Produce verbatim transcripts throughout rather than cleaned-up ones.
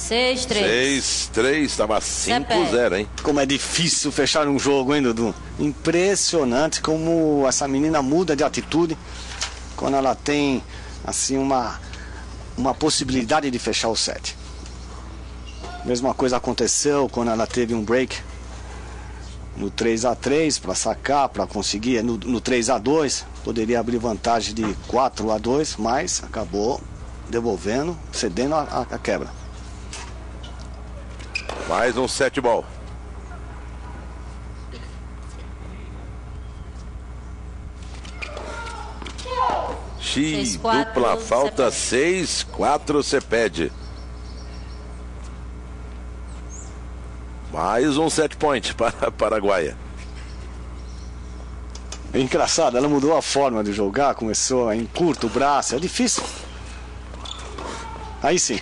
seis três. seis três, estava cinco a zero, hein? Como é difícil fechar um jogo, hein, Dudu? Impressionante como essa menina muda de atitude quando ela tem, assim, uma, uma possibilidade de fechar o set. Mesma coisa aconteceu quando ela teve um break no três a três para sacar, para conseguir, no, no três a dois, poderia abrir vantagem de quatro a dois, mas acabou devolvendo, cedendo a, a, a quebra. Mais um set ball. X, dupla falta, seis quatro, você pede. Mais um set point para a Paraguaia. É engraçado, ela mudou a forma de jogar, começou em curto o braço, é difícil. Aí sim.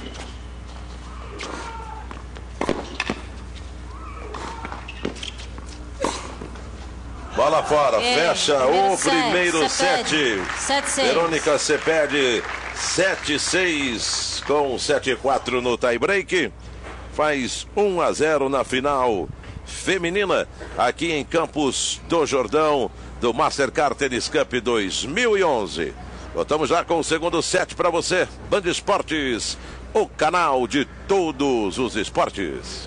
Bola fora, é, fecha o primeiro set. sete seis. Verônica se perde sete seis com sete quatro no tie break. Faz um a zero na final feminina aqui em Campos do Jordão do Mastercard Tennis Cup dois mil e onze. Voltamos já com o segundo set para você. Band Esportes, o canal de todos os esportes.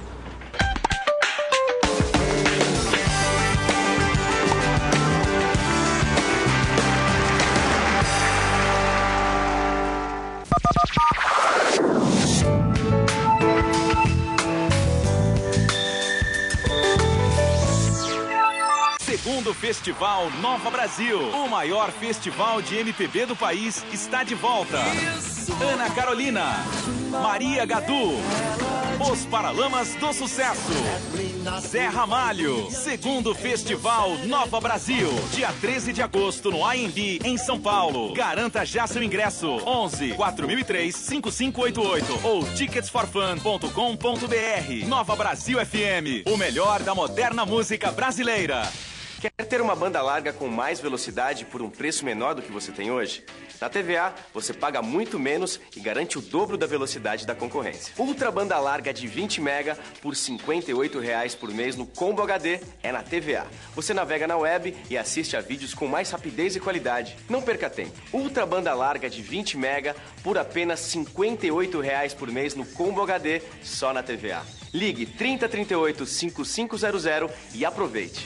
Segundo Festival Nova Brasil, o maior festival de M P B do país, está de volta. Ana Carolina, Maria Gadu, Os Paralamas do Sucesso, Zé Ramalho. Segundo Festival Nova Brasil, dia treze de agosto no A M B em São Paulo. Garanta já seu ingresso. onze, quatro mil e três, cinco cinco oito oito ou tickets for fun ponto com ponto br. Nova Brasil F M, o melhor da moderna música brasileira. Quer ter uma banda larga com mais velocidade por um preço menor do que você tem hoje? Na T V A, você paga muito menos e garante o dobro da velocidade da concorrência. Ultra banda larga de vinte mega por cinquenta e oito reais por mês no Combo H D é na T V A. Você navega na web e assiste a vídeos com mais rapidez e qualidade. Não perca tempo. Ultra banda larga de vinte mega por apenas cinquenta e oito reais por mês no Combo H D só na T V A. Ligue trinta, trinta e oito, cinquenta e cinco zero zero e aproveite.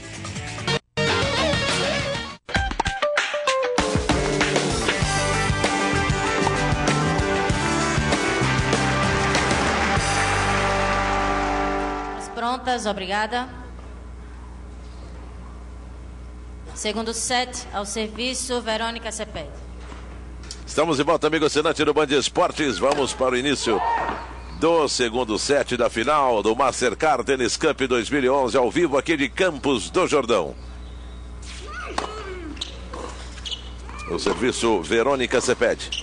Prontas, obrigada. Segundo set, ao serviço, Verônica Cepede. Estamos de volta, amigo assinante do Band Esportes. Vamos para o início do segundo set da final do Mastercard Tennis Cup dois mil e onze, ao vivo aqui de Campos do Jordão. O serviço, Verônica Cepede.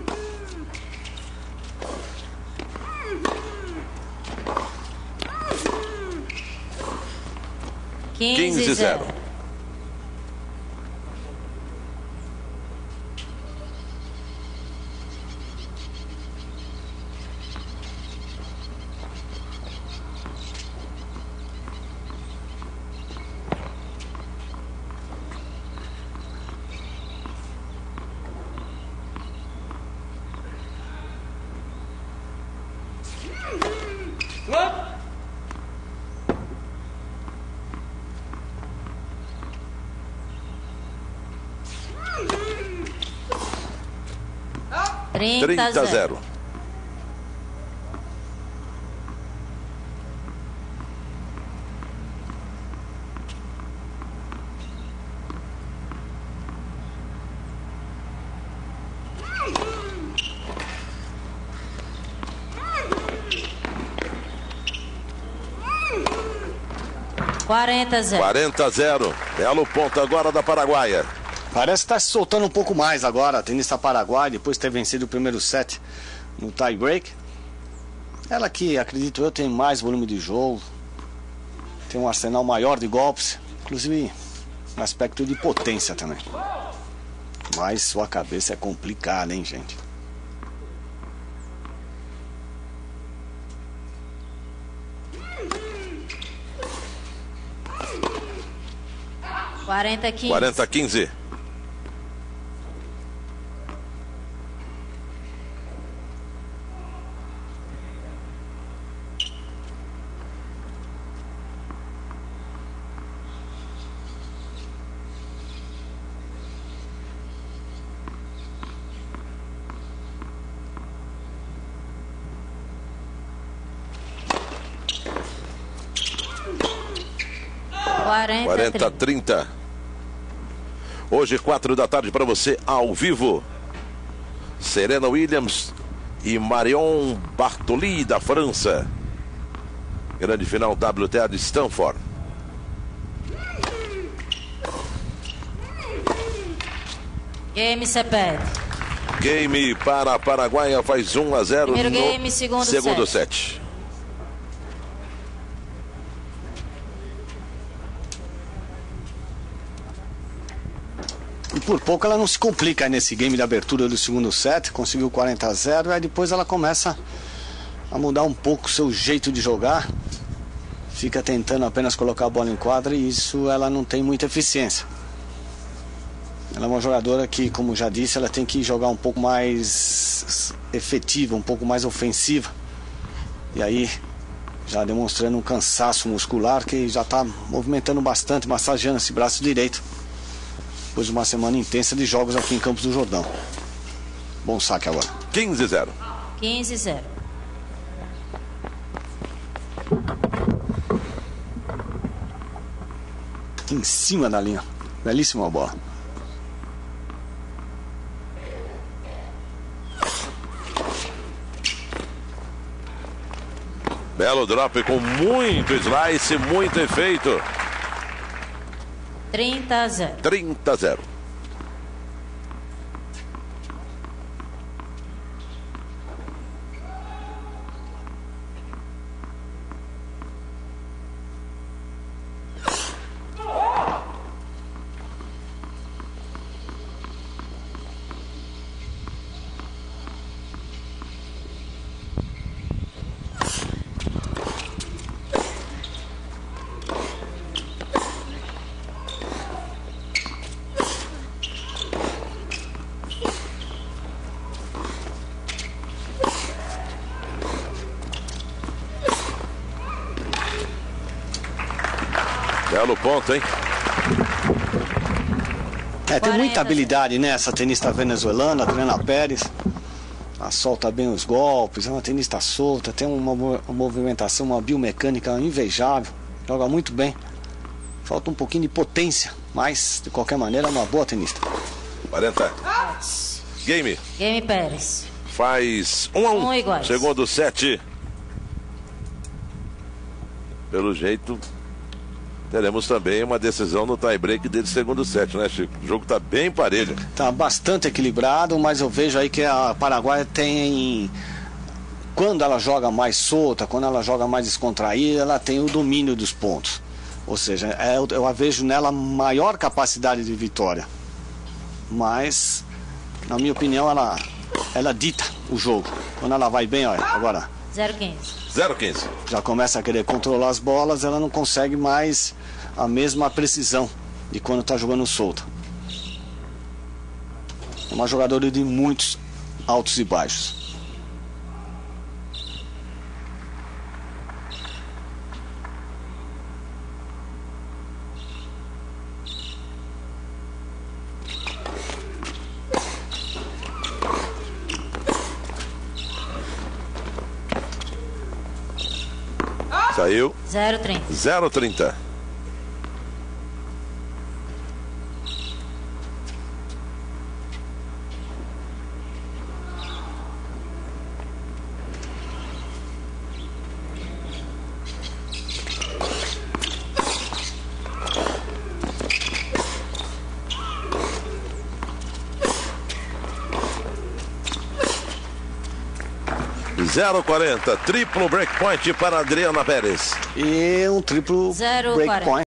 quinze a zero. trinta a zero. quarenta a zero. quarenta a zero. Belo ponto agora da Paraguaia. Parece que está se soltando um pouco mais agora, a tenista Paraguai, depois de ter vencido o primeiro set no tie break. Ela que, acredito eu, tem mais volume de jogo, tem um arsenal maior de golpes, inclusive um aspecto de potência também. Mas sua cabeça é complicada, hein, gente? quarenta a quinze. quarenta a quinze. quarenta a trinta. Hoje, quatro da tarde, para você, ao vivo. Serena Williams e Marion Bartoli, da França. Grande final W T A de Stanford. Game Ceped. Game para a Paraguaia, faz um a zero. Primeiro no game, segundo, segundo set. set. E por pouco ela não se complica nesse game de abertura do segundo set, conseguiu quarenta a zero, e aí depois ela começa a mudar um pouco o seu jeito de jogar, fica tentando apenas colocar a bola em quadra e isso ela não tem muita eficiência. Ela é uma jogadora que, como já disse, ela tem que jogar um pouco mais efetiva, um pouco mais ofensiva, e aí já demonstrando um cansaço muscular que já está movimentando bastante, massageando esse braço direito. Depois de uma semana intensa de jogos aqui em Campos do Jordão. Bom saque agora. quinze a zero. quinze a zero. Em cima da linha. Belíssima bola. Belo drop com muito slice, muito efeito. trinta a zero. trinta a zero. Belo ponto, hein? É, tem muita habilidade, né? Essa tenista venezuelana, Adriana Pérez. Ela solta bem os golpes, é uma tenista solta, tem uma, uma movimentação, uma biomecânica invejável. Joga muito bem. Falta um pouquinho de potência, mas de qualquer maneira é uma boa tenista. quarenta. Game. Game Pérez. Faz um a um. Um iguais. Segundo set. Pelo jeito, teremos também uma decisão no tie-break dele segundo set, né, Chico? O jogo tá bem parelho. Tá bastante equilibrado, mas eu vejo aí que a Paraguai tem... Quando ela joga mais solta, quando ela joga mais descontraída, ela tem o domínio dos pontos. Ou seja, eu, eu a vejo nela maior capacidade de vitória. Mas, na minha opinião, ela, ela dita o jogo. Quando ela vai bem, olha, agora... zero a quinze. zero a quinze. Já começa a querer controlar as bolas, ela não consegue mais a mesma precisão de quando está jogando solta. É uma jogadora de muitos altos e baixos. Saiu. zero a trinta. zero a trinta. zero a quarenta, triplo breakpoint para Adriana Pérez. E um triplo zero a breakpoint. quarenta.